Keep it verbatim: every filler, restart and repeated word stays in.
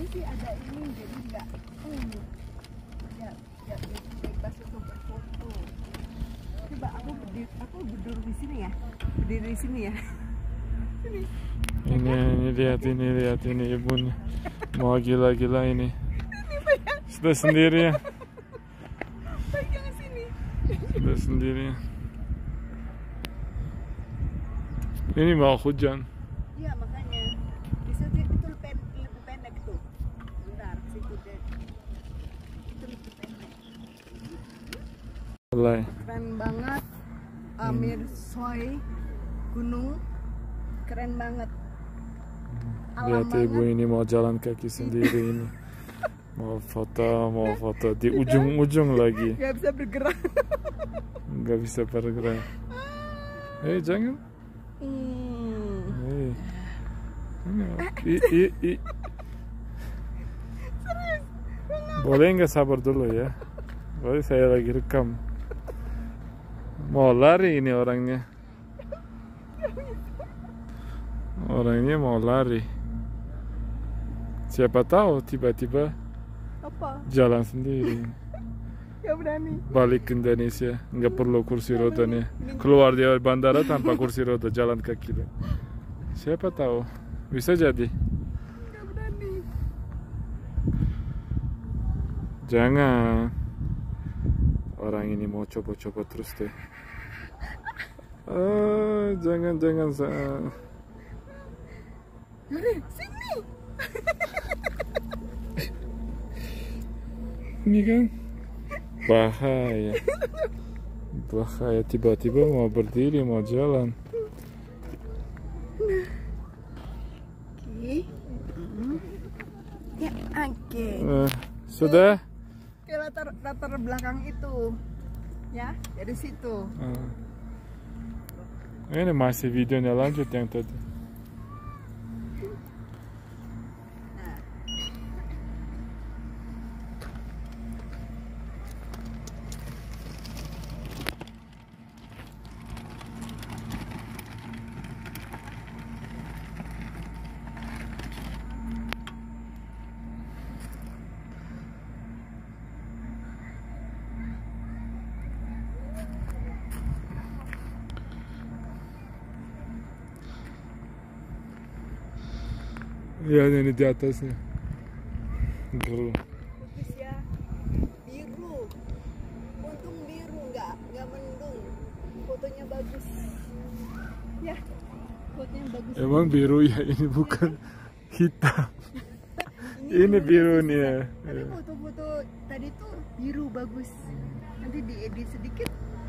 sih ada ini jadi nggak hmm, ya ya bebas untuk berfoto. Coba aku berdiri, aku berdiri di sini ya, berdiri di sini ya. Sini. Ini, ini lihat ini lihat ini ibunya mau gila-gila ini. Sudah sendiri ya. Pegang sini. Sudah sendiri ya. Ini mau hujan. Iya makanya. Di situ itu pen, lebih pendek tuh. Bentar, situ deh. Itu lebih pendek. Mulai. Keren banget. Amir Soy Gunung. Keren banget. Alam Lihat banget. ibu ini mau jalan kaki sendiri ini. Mau foto, mau foto di ujung-ujung lagi. Gak bisa bergerak. Nggak bisa bergerak. Hei jangan. Hmm. Hei. I, i, i. Serius? Boleh nggak sabar dulu ya? Boleh saya lagi rekam. Mau lari ini orangnya. Orangnya mau lari. Siapa tahu tiba-tiba Apa? jalan sendiri. Gak berani. Balik ke Indonesia, nggak perlu kursi rodanya. Keluar dari bandara tanpa kursi roda, jalan kaki. Siapa tahu, bisa jadi. Gak berani. Jangan. Orang ini mau coba-coba terus deh. Ah, jangan jangan sa. Mari, sini. Ini kan bahaya. Bahaya tiba-tiba mau berdiri mau jalan. Oke. Ya, oke. Eh, sudah? Ke latar latar belakang itu. Ya, dari situ. Eh. Ini masih videonya lanjut yang tadi. Ya ini di atasnya. Biru. Bagus ya. Biru. Untung biru nggak nggak mendung. Fotonya bagus. Ya. Fotonya bagus. Emang biru ya ini bukan hitam. Ini biru nih ya. Tapi foto-foto tadi tuh biru bagus. Nanti diedit sedikit